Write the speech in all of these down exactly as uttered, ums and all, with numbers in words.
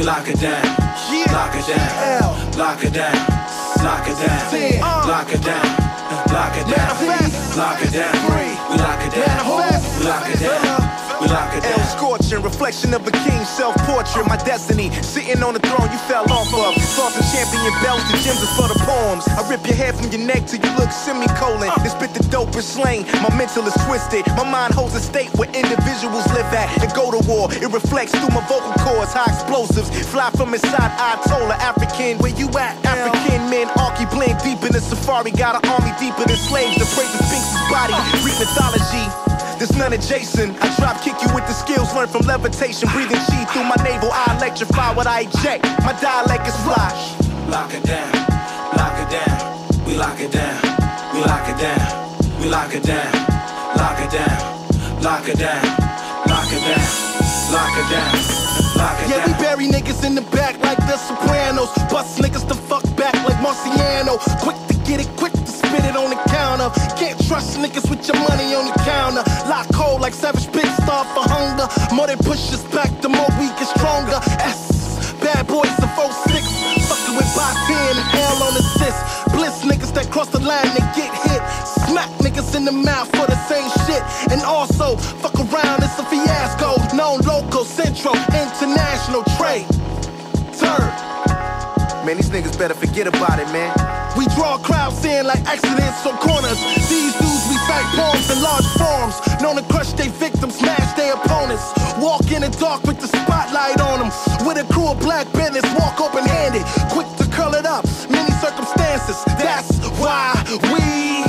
lock it down. Lock it down. Lock it down. Lock it down. Lock it down. Lock it down. Lock it down. We lock it down. We lock it down. We lock it down. Scorching, reflection of a king's self-portrait. My destiny, sitting on the throne you fell off of. Tossing champion belts, the gems is for the poems. I rip your hair from your neck till you look semicolon. Then spit the dopest slang, my mental is twisted. My mind holds a state where individuals live at and go to war. It reflects through my vocal cords, high explosives fly from inside Ayatollah. African, where you at? African men, Archie blend deep in the safari. Got an army deeper than slaves to praise the Sphinx's body. Greek mythology. There's none adjacent. I drop kick you with the skills learned from levitation. Breathing chi through my navel, I electrify what I eject. My dialect is fly. Lock it down, lock it down. We lock it down, we lock it down. We lock it down, lock it down, lock it down, lock it down, lock it down, lock it down. Yeah, we bury niggas in the back like the Sopranos. Bust niggas the fuck back like Marciano. Quick to get it, quick to spit it on the counter. Can't trust niggas with your money on the counter. Lock cold like savage bitch, starve for hunger. More they push us back, the more we get stronger. S, bad boys of oh six. Fucking with by ten and L on assist. Bliss niggas that cross the line, they get hit. Smack niggas in the mouth for the same shit. And also, fuck around, it's a fiasco. Known local, central, international trade. Turd. Man, these niggas better forget about it, man. We draw crowds in like accidents on corners. These dudes recite poems in large forms. Known to crush their victims, smash their opponents. Walk in the dark with the spotlight on them. With a crew of black bandits, walk open-handed. Quick to curl it up, many circumstances. That's why we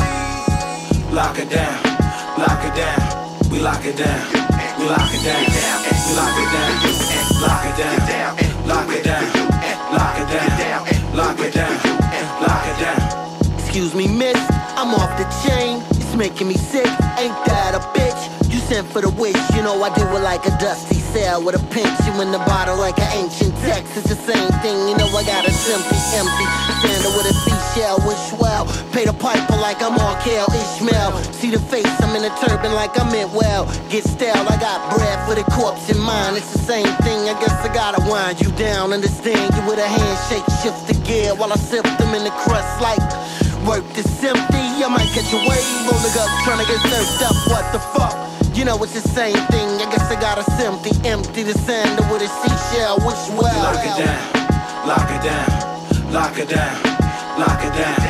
lock it down, lock it down. We lock it down, we lock it down. We lock it down, lock it down, lock it down, lock it down, lock it down, lock it down. Excuse me, miss, I'm off the chain. It's making me sick, ain't that a bitch? You sent for the wish, you know I do it like a dusty cell with a pinch. You in the bottle like an ancient text. It's the same thing, you know I got a simply empty sandal with a seashell. Wish well, pay the piper like I'm on Kale Ishmael. See the face, I'm in a turban like I'm in well. Get stale, I got bread for the corpse in mind. It's the same thing, I guess I gotta wind you down. Understand you with a handshake, shift the gear while I sip them in the crust like work this empty. I might catch a wave, rolling up, trying to get surfed up. What the fuck? You know it's the same thing. I guess I got a empty, empty the sandal with a seashell. Which well. Lock it down, lock it down, lock it down, lock it down.